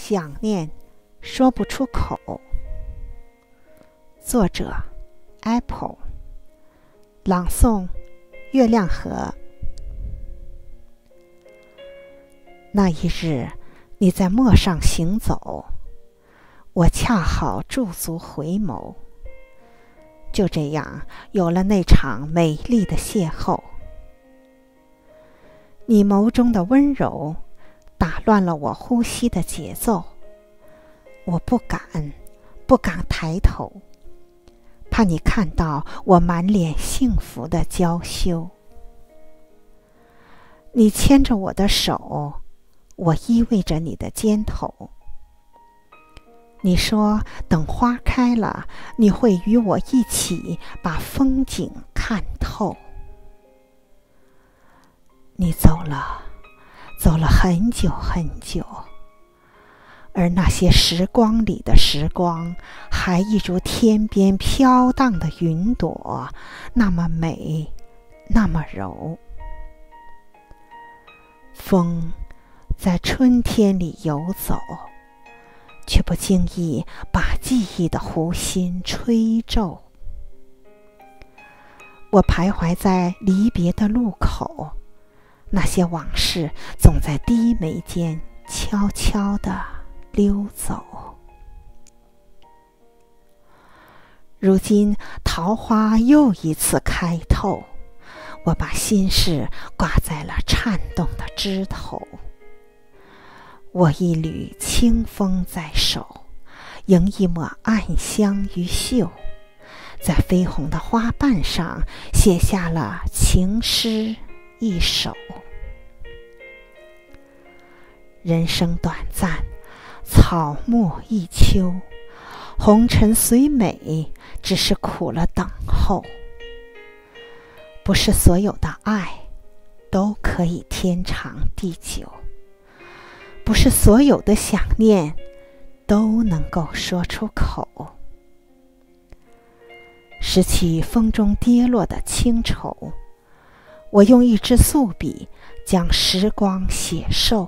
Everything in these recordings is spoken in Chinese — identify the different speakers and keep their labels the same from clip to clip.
Speaker 1: 想念说不出口。作者 Apple， 朗诵月亮河。那一日，你在陌上行走，我恰好驻足回眸，就这样有了那场美丽的邂逅。你眸中的温柔打乱了我呼吸的节奏，我不敢抬头，怕你看到我满脸幸福的娇羞。你牵着我的手，我依偎着你的肩头。你说等花开了，你会与我一起把风景看透。你走了很久很久，而那些时光里的时光，还一如天边飘荡的云朵，那么美，那么柔。风在春天里游走，却不经意把记忆的湖心吹皱。我徘徊在离别的路口，那些往事总在低眉间悄悄地溜走。如今桃花又一次开透，我把心事挂在了颤动的枝头。我一缕清风在手，迎一抹暗香于袖，在绯红的花瓣上写下了情诗一首。人生短暂，草木一秋，红尘虽美，只是苦了等候。不是所有的爱都可以天长地久，不是所有的想念都能够说出口。拾起风中跌落的清愁，我用一支素笔将时光写瘦。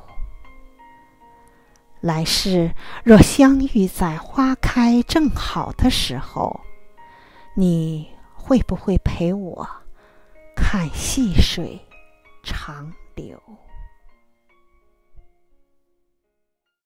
Speaker 1: 来世若相遇在花开正好的时候，你会不会陪我看细水长流？